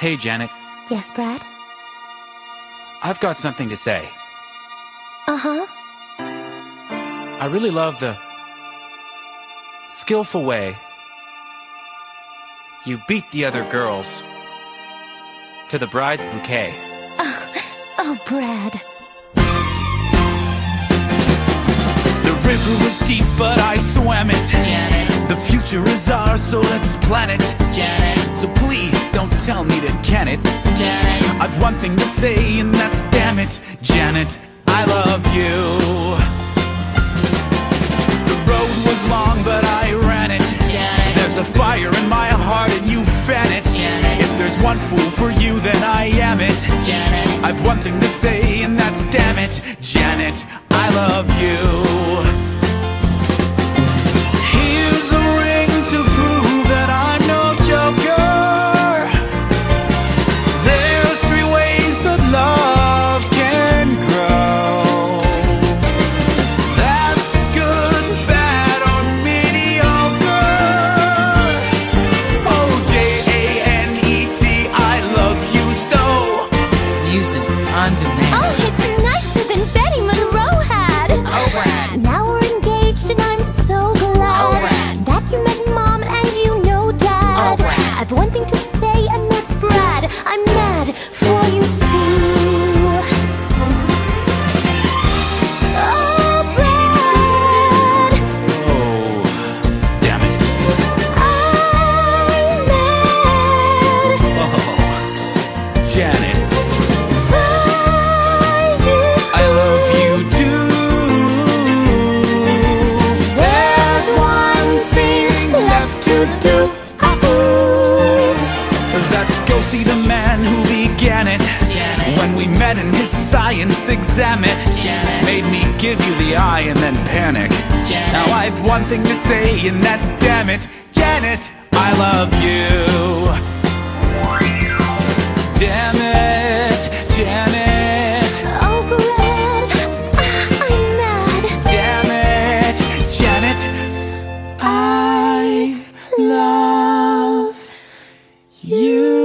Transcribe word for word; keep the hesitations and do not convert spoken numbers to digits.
Hey, Janet. Yes, Brad? I've got something to say. Uh-huh. I really love the skillful way you beat the other girls to the bride's bouquet. Oh, Brad. The river was deep, but I swam it. Janet. The future is ours, so let's plan it. Janet. So please don't tell me to can it. Janet. I've one thing to say, and that's damn it, Janet, I love you. The road was long, but I ran it. Janet. There's a fire in my heart, and you fan it. Janet. If there's one fool for you, then I am it. Janet. I've one thing to say, and that's damn it, Janet, I love you. Here's a ring to prove that I'm no joker. There's three ways that love can grow. That's good, bad, or mediocre. Oh, J A N E T, I love you so. Music on demand. Oh, it's nicer than Betty Monroe had. Oh, Brad. Now we're engaged and I'm so glad Oh, Brad. that you met Mom and you know Dad. Oh, Brad. I've one thing to say and that's Brad, I'm mad for you too. Oh, Brad, Oh, damn it. I'm mad Oh, Janet, for you. I love you too. There's one thing left to do. Let's go see the man who began it. Janet. When we met in his science exam, it Janet. made me give you the eye and then panic. Janet. Now I've one thing to say, and that's damn it, Janet, I love you. Damn it, Janet. Oh, Brad, I'm mad. Damn it, Janet, I love you.